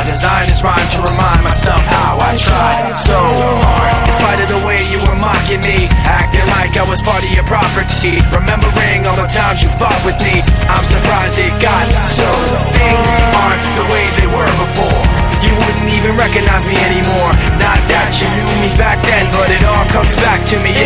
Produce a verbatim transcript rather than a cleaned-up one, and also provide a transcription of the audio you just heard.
designed this rhyme to remind myself how I tried so hard. In spite of the way you were mocking me, acting like I was part of your property, remembering all the times you fought with me, I'm surprised it got so. Things aren't the way they were before. You wouldn't even recognize me anymore. Not that you knew me back then, but it all comes back to me